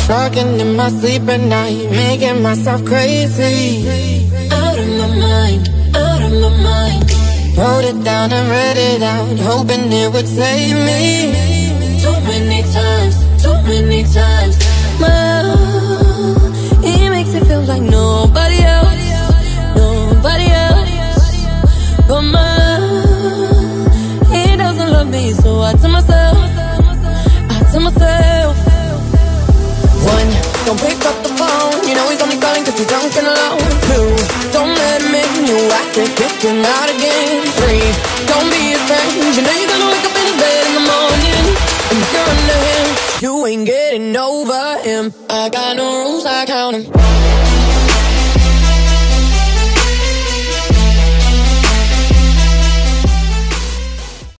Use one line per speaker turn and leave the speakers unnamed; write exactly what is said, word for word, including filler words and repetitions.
Talking in my sleep at night, making myself crazy. Out of my mind, out of my mind. Wrote it down and read it out, hoping it would save me. Too many times, too many times. My love, he makes it feel like nobody else, nobody else but my love. He doesn't love me, so I tell myself, I tell myself. One, don't pick up the phone, you know he's only calling cause he's drunk and alone. Two, don't let him in, you have to kick him out again. Three, don't be his friend, you know you're gonna wake up in his bed in the morning. And if you're under him, you ain't getting over him. I got no rules, I count 'em.